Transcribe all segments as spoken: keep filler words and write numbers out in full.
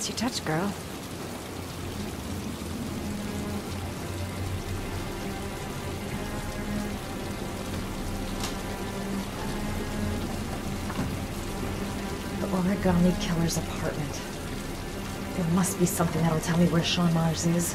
last you touched, girl. The Origami Killer's apartment. There must be something that'll tell me where Sean Mars is.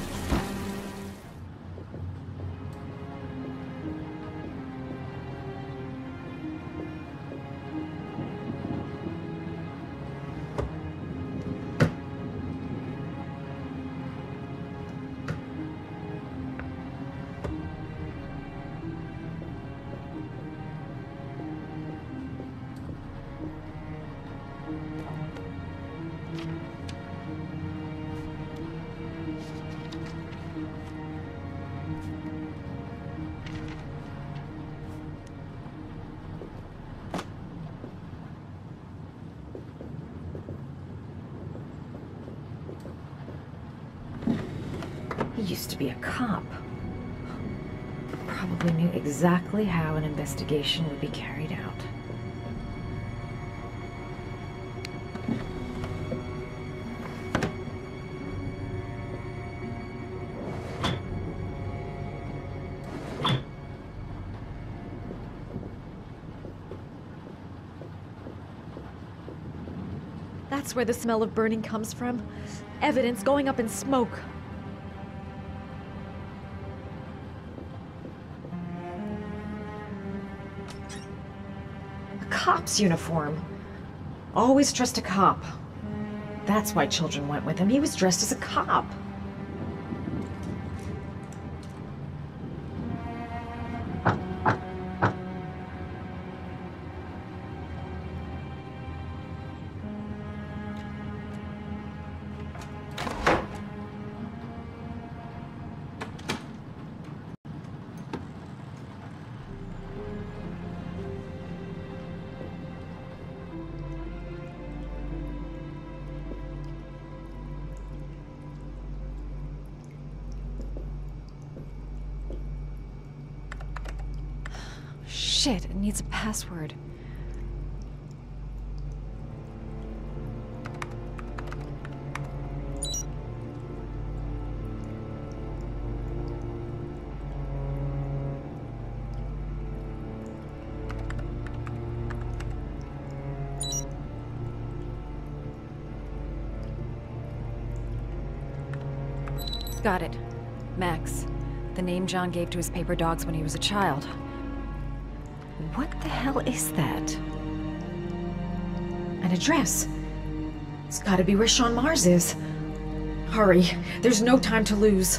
He used to be a cop. Probably knew exactly how an investigation would be carried out. That's where the smell of burning comes from. Evidence going up in smoke. Cop's uniform. Always trust a cop. That's why children went with him. He was dressed as a cop. Shit, it needs a password. Got it. Max. The name John gave to his paper dogs when he was a child. What the hell is that? An address. It's gotta be where Sean Mars is. Hurry, there's no time to lose.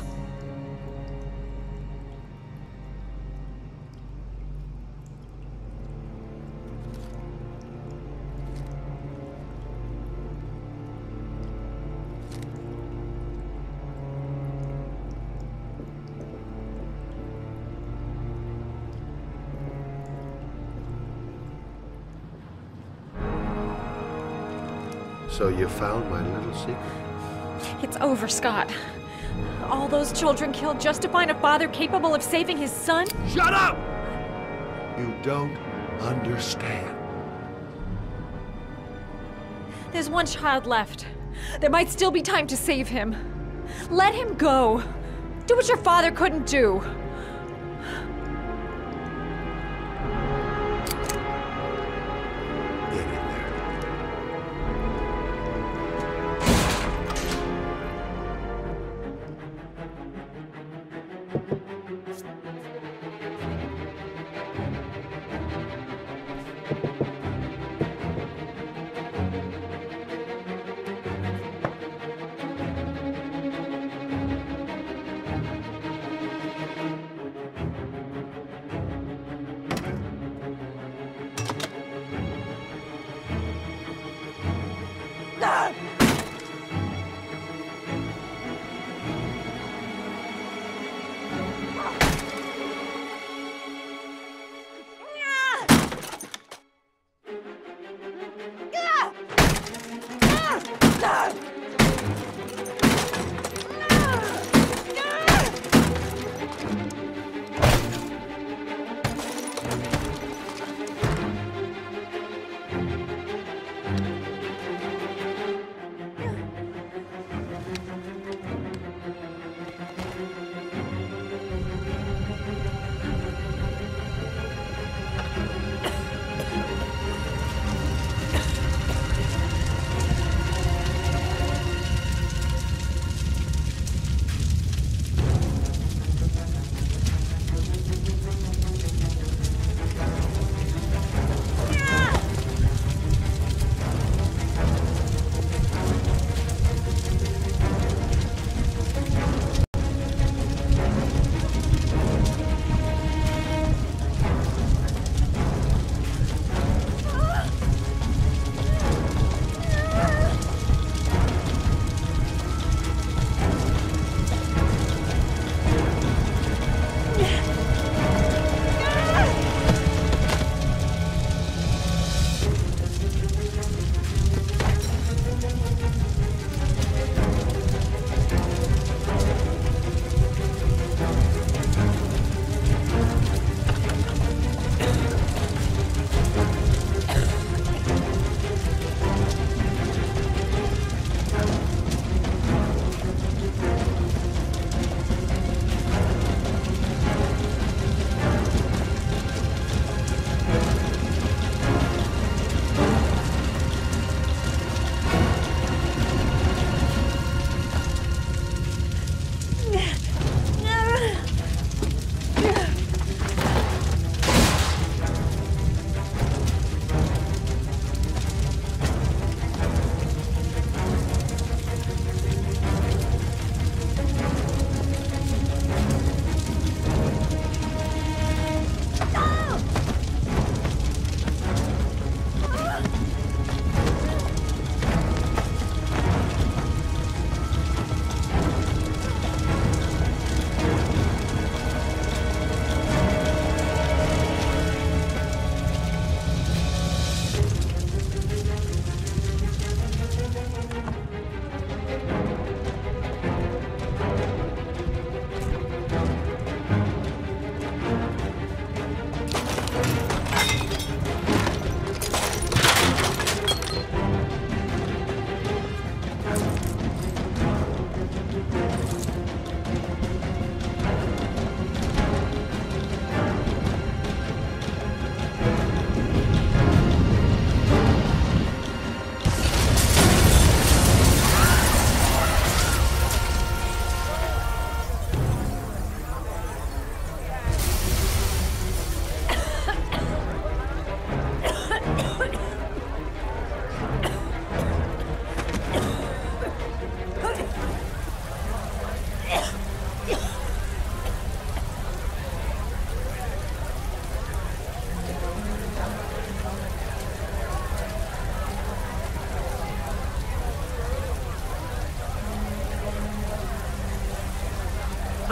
So you found my little secret? It's over, Scott. All those children killed just to find a father capable of saving his son? Shut up! You don't understand. There's one child left. There might still be time to save him. Let him go. Do what your father couldn't do. Get in there.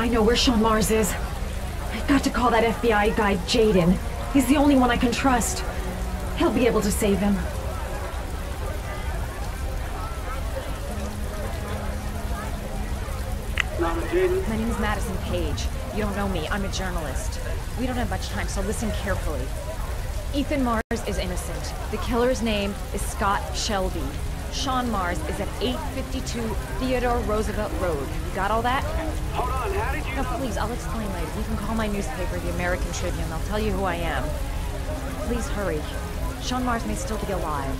I know where Sean Mars is. I've got to call that F B I guy, Jaden. He's the only one I can trust. He'll be able to save him. My name is Madison Page. You don't know me. I'm a journalist. We don't have much time, so listen carefully. Ethan Mars is innocent. The killer's name is Scott Shelby. Sean Mars is at eight fifty-two Theodore Roosevelt Road. You got all that? Hold on, how did you... No, please, I'll explain later. You can call my newspaper, the American Tribune. They'll tell you who I am. Please hurry. Sean Mars may still be alive.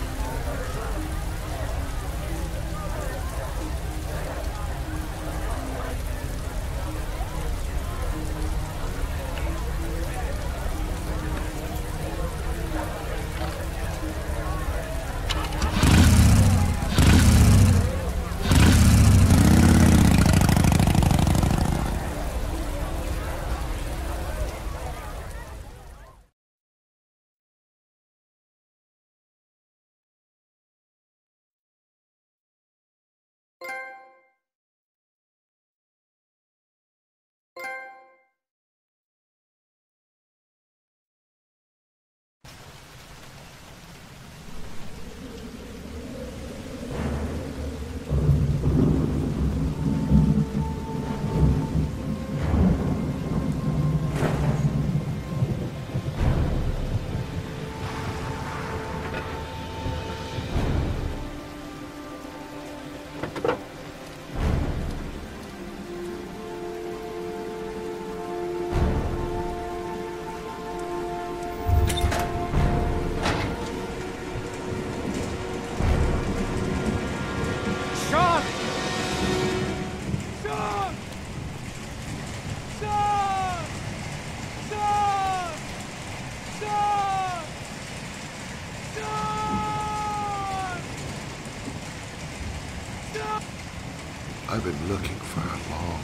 I've been looking for a long,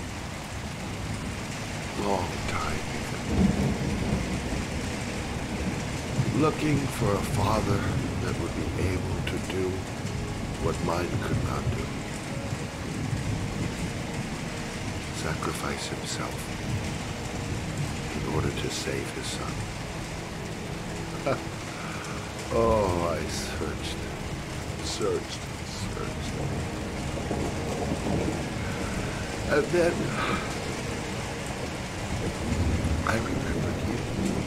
long time, Ethan. Looking for a father that would be able to do what mine could not do. Sacrifice himself in order to save his son. Oh, I searched, searched, searched. And then I remembered you.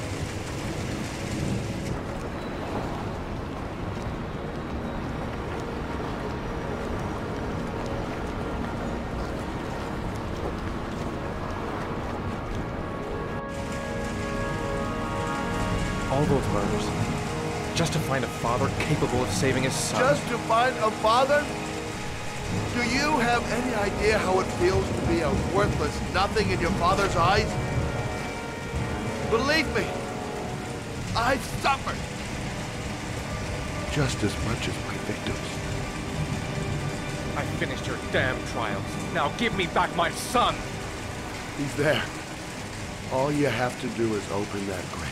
All those murders, just to find a father capable of saving his son. Just to find a father? Do you have any idea how it feels to be a worthless nothing in your father's eyes? Believe me, I've suffered just as much as my victims. I finished your damn trials. Now give me back my son! He's there. All you have to do is open that grate.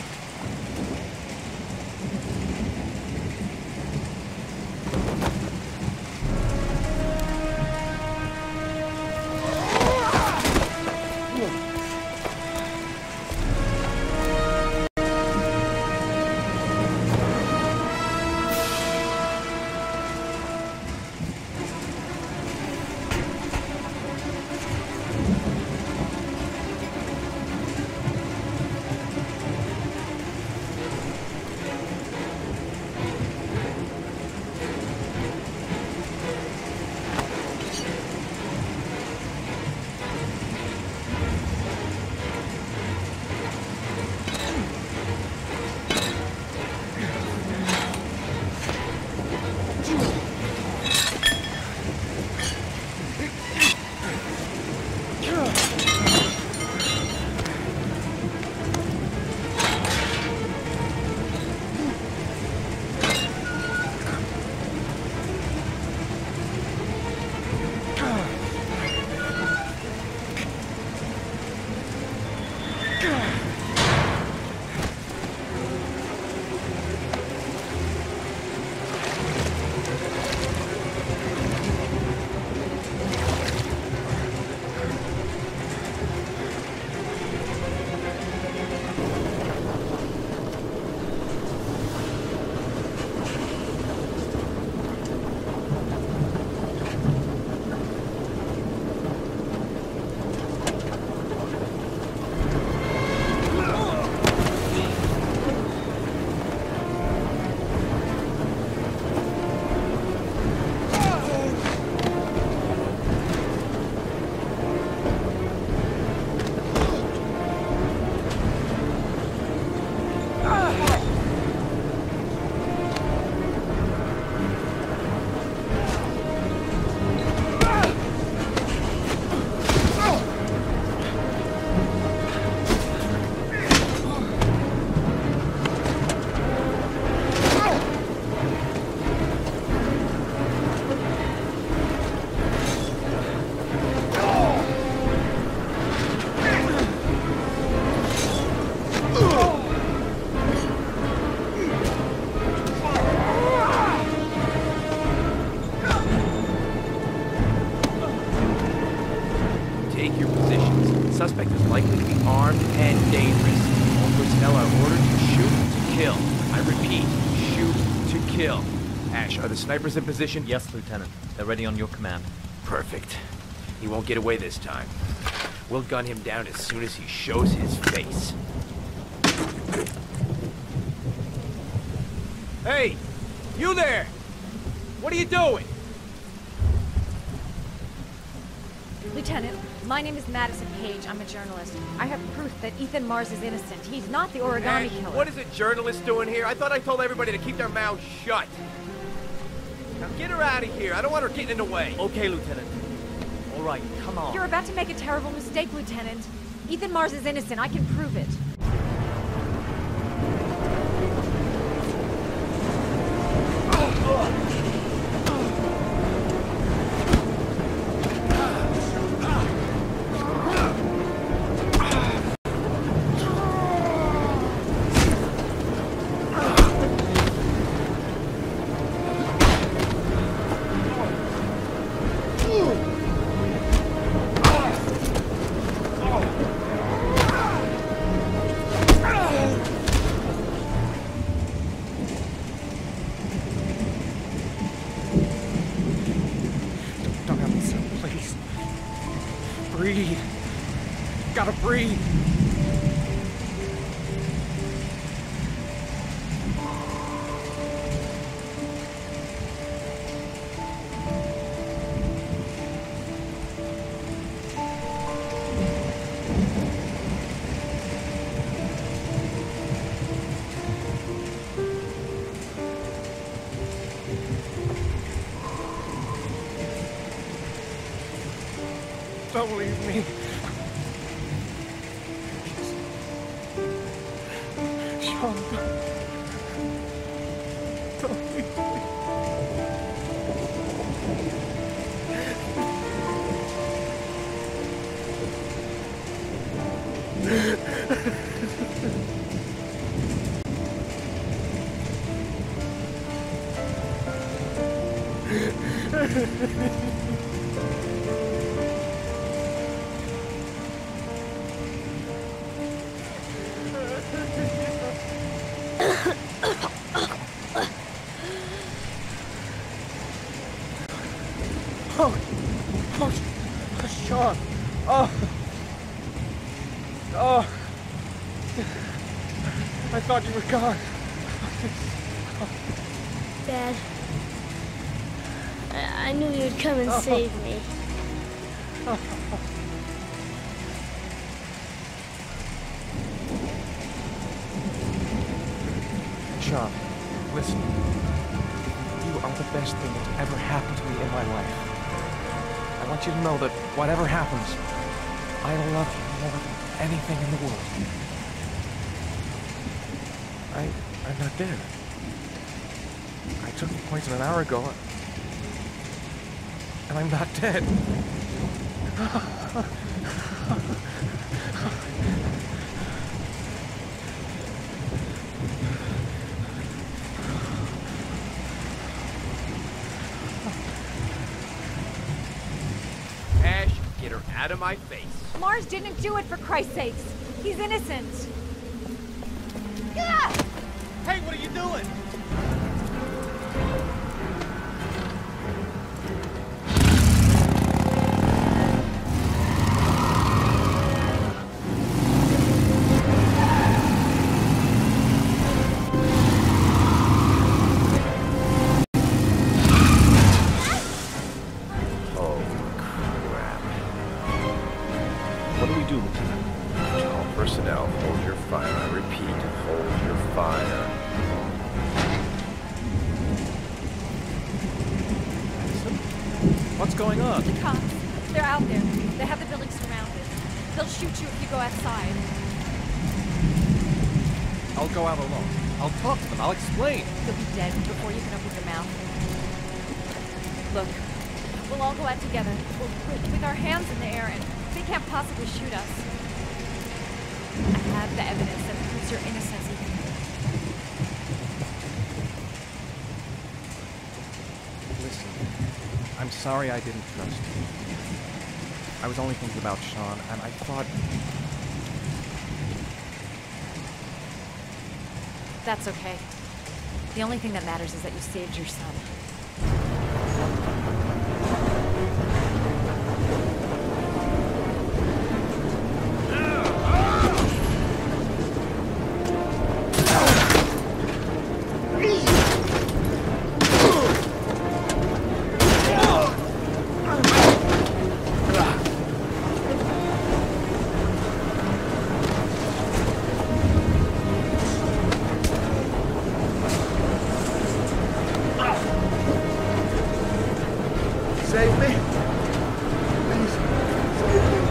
be armed and dangerous. All personnel are ordered to shoot to kill. I repeat, shoot to kill. Ash, are the snipers in position? Yes, Lieutenant. They're ready on your command. Perfect. He won't get away this time. We'll gun him down as soon as he shows his face. Hey! You there! What are you doing? Lieutenant, my name is Madison Page. I'm a journalist. I have proof that Ethan Mars is innocent. He's not the origami Ash, killer. what is a journalist doing here? I thought I told everybody to keep their mouths shut. Now get her out of here. I don't want her getting in the way. Okay, Lieutenant. All right, come on. You're about to make a terrible mistake, Lieutenant. Ethan Mars is innocent. I can prove it. Breathe. Gotta breathe. Don't leave me. Sean, don't, don't leave me. Oh, oh, Sean. Oh. Oh. I thought you were gone. Dad, I, I knew you'd come and Oh. save me. Sean, listen. You are the best thing that's ever happened to me in my life. I want you to know that whatever happens, I love you more than anything in the world. I, I'm not dead. I took the poison an hour ago, and I'm not dead. Ash, get her out of my face. Mars didn't do it, for Christ's sakes. He's innocent. Hey, what are you doing? Oh, crap. What do we do, Lieutenant? All personnel, hold your fire. I repeat, hold your fire. What's going on? The cops. They're out there. They have the building surrounded. They'll shoot you if you go outside. I'll go out alone. I'll talk to them. I'll explain. You'll be dead before you can open your mouth. Look, we'll all go out together, we'll, with, with our hands in the air, and they can't possibly shoot us. I have the evidence that proves your innocence, Ethan. Listen, I'm sorry I didn't trust you. I was only thinking about Sean, and I thought... That's okay. The only thing that matters is that you saved your son. Save me. Please, save me.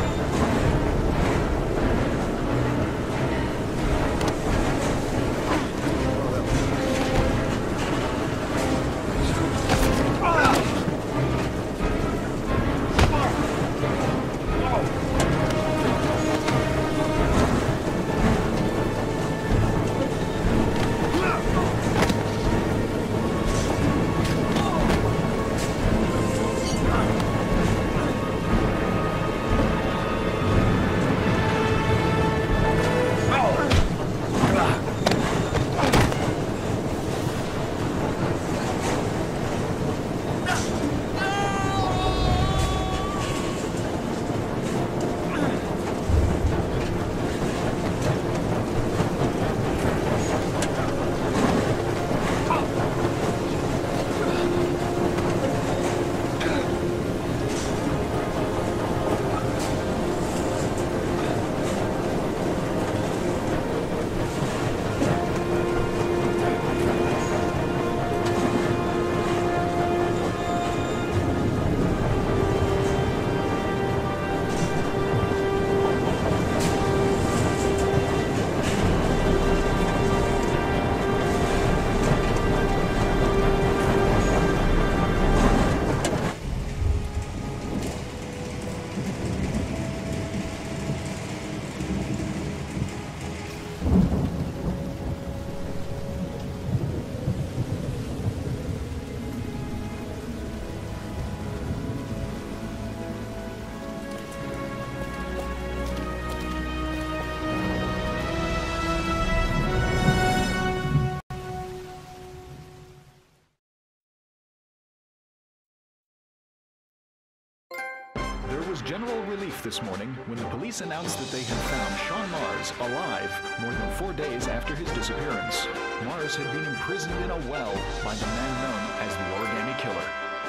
There was general relief this morning when the police announced that they had found Sean Mars alive more than four days after his disappearance. Mars had been imprisoned in a well by the man known as the Origami Killer.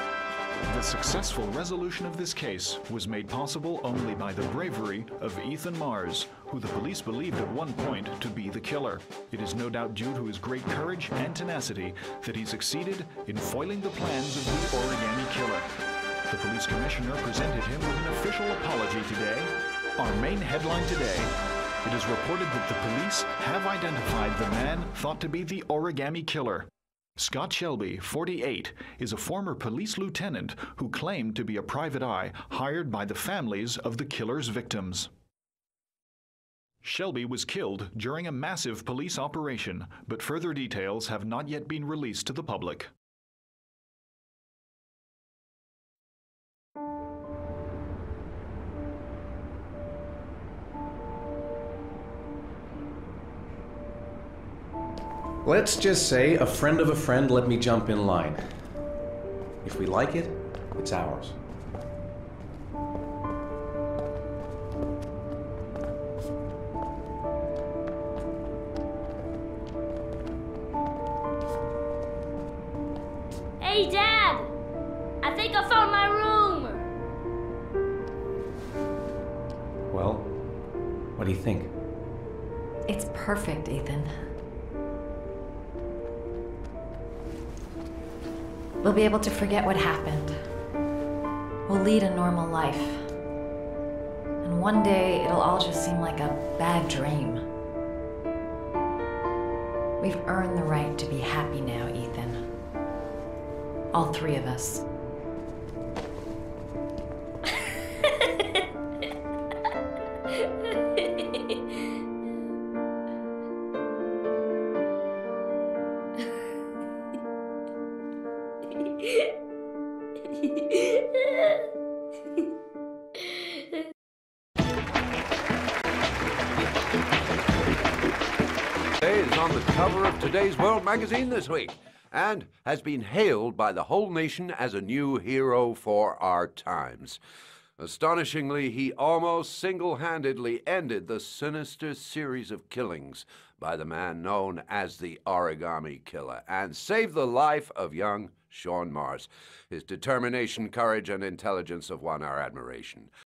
The successful resolution of this case was made possible only by the bravery of Ethan Mars, who the police believed at one point to be the killer. It is no doubt due to his great courage and tenacity that he succeeded in foiling the plans of the Origami Killer. The police commissioner presented him with an official apology today. Our main headline today: it is reported that the police have identified the man thought to be the Origami Killer. Scott Shelby, forty-eight, is a former police lieutenant who claimed to be a private eye hired by the families of the killer's victims. Shelby was killed during a massive police operation, but further details have not yet been released to the public. Let's just say a friend of a friend let me jump in line. If we like it, it's ours. Hey, Dad! I think I found my room! Well, what do you think? It's perfect, Ethan. We'll be able to forget what happened. We'll lead a normal life. And one day, it'll all just seem like a bad dream. We've earned the right to be happy now, Ethan. All three of us. Hey, it's on the cover of today's World magazine this week and has been hailed by the whole nation as a new hero for our times. Astonishingly, he almost single-handedly ended the sinister series of killings by the man known as the Origami Killer and saved the life of young Shaun Mars. His determination, courage, and intelligence have won our admiration.